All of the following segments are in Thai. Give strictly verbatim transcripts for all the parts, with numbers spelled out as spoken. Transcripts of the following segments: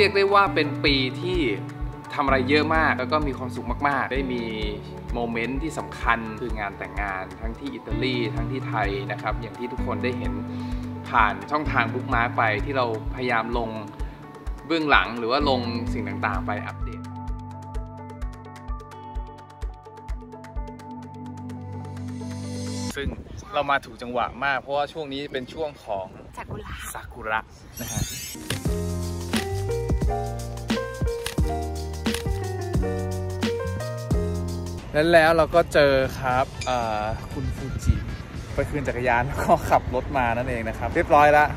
ยกได้ว่าเป็นปีที่ทำอะไรเยอะมากแล้วก็มีความสุขมากๆได้มีโมเมนต์ที่สำคัญคืองานแต่งงานทั้งที่อิตาลีทั้งที่ไทยนะครับอย่างที่ทุกคนได้เห็นผ่านช่องทางบุ๊กมาร์คไปที่เราพยายามลงเบื้องหลังหรือว่าลงสิ่งต่างๆไปอัปเดตซึ่งเรามาถูกจังหวะมากเพราะว่าช่วงนี้เป็นช่วงของซากุระซากุระนะฮะแล้วแล้วเราก็เจอครับคุณฟูจิไปคืนจักรยานแล้วก็ขับรถมานั่นเองนะครับเรียบร้อยแล้ว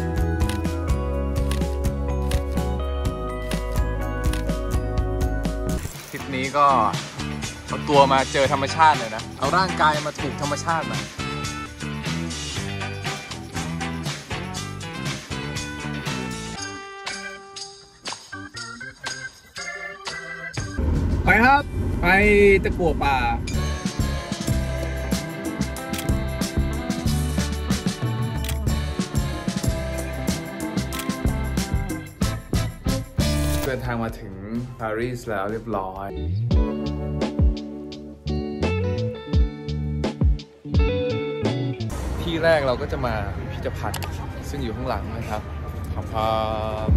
ทริปนี้ก็เอาตัวมาเจอธรรมชาติเลยนะเอาร่างกายมาถูกธรรมชาติมาไปครับไปตะกั่วป่าเดินทางมาถึงปารีสแล้วเรียบร้อยที่แรกเราก็จะมาพิพิธภัณฑ์ซึ่งอยู่ข้างหลังนะครับขอบคุณ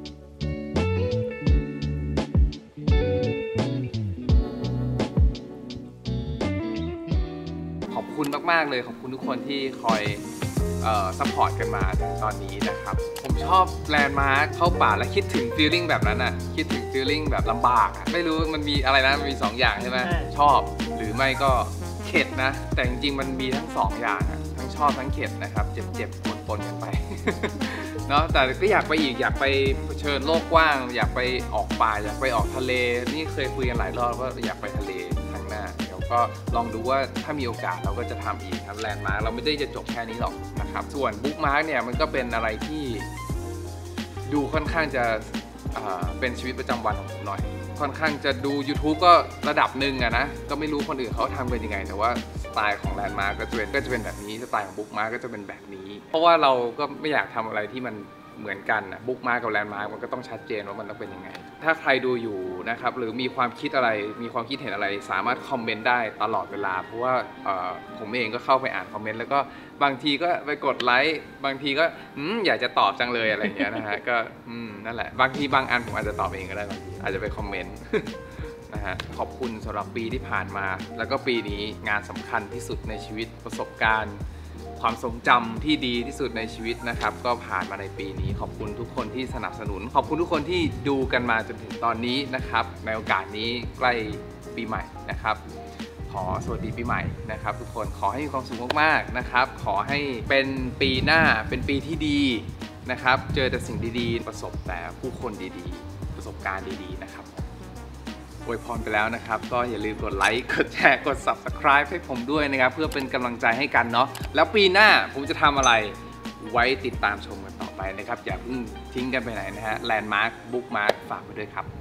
ขอบคุณมากๆเลยขอบคุณทุกคนที่คอยเอ่อซัพพอร์ตกันมาถึงตอนนี้นะครับผมชอบแลนด์มาร์คเข้าป่าและคิดถึงฟีลลิ่งแบบนั้นอ่ะคิดถึงฟีลลิ่งแบบลำบากอ่ะไม่รู้มันมีอะไรนะมันมีสองอย่างใช่ไหมชอบหรือไม่ก็เข็ดนะแต่จริงๆมันมีทั้งสองอย่างอ่ะทั้งชอบทั้งเข็ดนะครับเจ็บๆปนๆกันไป เนาะแต่ก็อยากไปอีกอยากไปเผชิญโลกกว้างอยากไปออกป่าอยากไปออกทะเลนี่เคยคุยกันหลายรอบว่าอยากไปทะเลครั้งหน้าเดี๋ยวก็ลองดูว่าถ้ามีโอกาสเราก็จะทำอีกครับแลนด์มาร์คเราไม่ได้จะจบแค่นี้หรอกนะครับส่วนบุ๊กมาร์คเนี่ยมันก็เป็นอะไรที่ดูค่อนข้างจะเป็นชีวิตประจำวันของผมหน่อยค่อนข้างจะดู ยูทูบ ก็ระดับหนึ่งอะนะก็ไม่รู้คนอื่นเขาทำเป็นยังไงแต่ว่าสไตล์ของแลนด์มาร์คก็จะเป็นก็จะเป็นแบบนี้สไตล์ของบุ๊กมาร์คก็จะเป็นแบบนี้เพราะว่าเราก็ไม่อยากทำอะไรที่มันเหมือนกันนะบุ๊กมาร์คกับแลนด์มาร์คมันก็ต้องชัดเจนว่ามันต้องเป็นยังไงถ้าใครดูอยู่นะครับหรือมีความคิดอะไรมีความคิดเห็นอะไรสามารถคอมเมนต์ได้ตลอดเวลาเพราะว่าผมเองก็เข้าไปอ่านคอมเมนต์แล้วก็บางทีก็ไปกดไลค์บางทีก็อยากจะตอบจังเลยอะไรอย่างเงี้ยนะฮะก็นั่นแหละบางทีบางอันผมอาจจะตอบเองก็ได้บางทีอาจจะไปคอมเมนต์นะฮะขอบคุณสำหรับปีที่ผ่านมาแล้วก็ปีนี้งานสำคัญที่สุดในชีวิตประสบการณ์ความทรงจำที่ดีที่สุดในชีวิตนะครับก็ผ่านมาในปีนี้ขอบคุณทุกคนที่สนับสนุนขอบคุณทุกคนที่ดูกันมาจนถึงตอนนี้นะครับในโอกาสนี้ใกล้ปีใหม่นะครับขอสวัสดีปีใหม่นะครับทุกคนขอให้มีความสุขมากๆนะครับขอให้เป็นปีหน้าเป็นปีที่ดีนะครับเจอแต่สิ่งดีๆประสบแต่ผู้คนดีๆประสบการณ์ดีๆนะครับอวยพรไปแล้วนะครับก็อย่าลืมกดไลค์กดแชร์กด ซับสไครบ์ ให้ผมด้วยนะครับเพื่อเป็นกำลังใจให้กันเนาะแล้วปีหน้าผมจะทำอะไรไว้ติดตามชมกันต่อไปนะครับอย่าเพิ่งทิ้งกันไปไหนนะฮะแลนด์มาร์คบุ๊กมาร์คฝากไปด้วยครับ